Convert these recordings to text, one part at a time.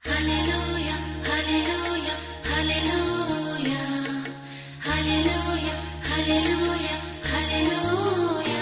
హల్లెలూయా హల్లెలూయా హల్లెలూయా హల్లెలూయా హల్లెలూయా హల్లెలూయా.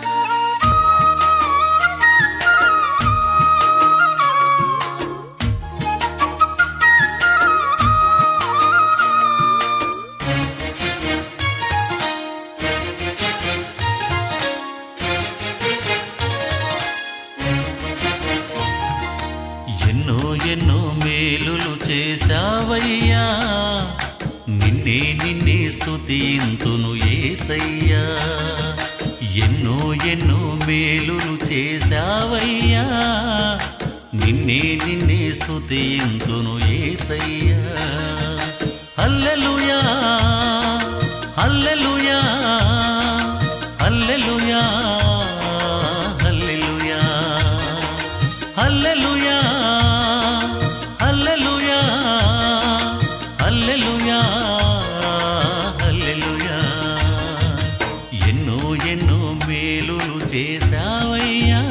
ఎన్నో ఎన్నో మేలులు చేశావయ్యా, నిన్నే నిన్నే స్తుతింతును యేసయ్యా. ఎన్నో ఎన్నో మేలులు చేశావయ్యా, నిన్నే నిన్నే స్తుతింతును యేసయ్యా. హల్లెలూయా హల్లెలూయా హల్లెలూయా హల్లెలూయా హల్లెలూయా హల్లెలూయా హల్లెలూయా హల్లెలూయా. ఎన్నో ఎన్నో మేలులు చేశావయ్యా,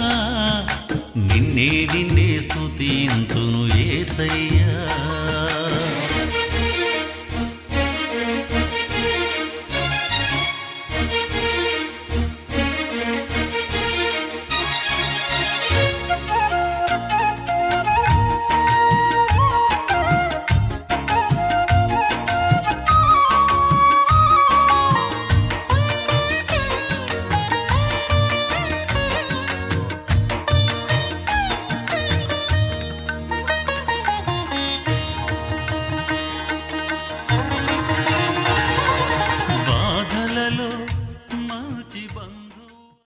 నిన్నే నిన్నే స్తుతింతును యేసయ్యా.